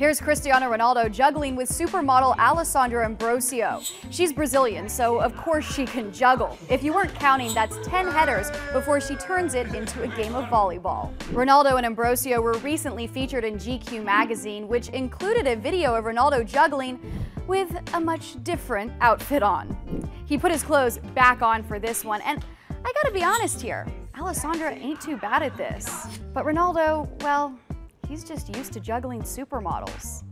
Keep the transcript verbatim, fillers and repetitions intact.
Here's Cristiano Ronaldo juggling with supermodel Alessandra Ambrosio. She's Brazilian, so of course she can juggle. If you weren't counting, that's ten headers before she turns it into a game of volleyball. Ronaldo and Ambrosio were recently featured in G Q magazine, which included a video of Ronaldo juggling with a much different outfit on. He put his clothes back on for this one, and I gotta be honest here, Alessandra ain't too bad at this. But Ronaldo, well, he's just used to juggling supermodels.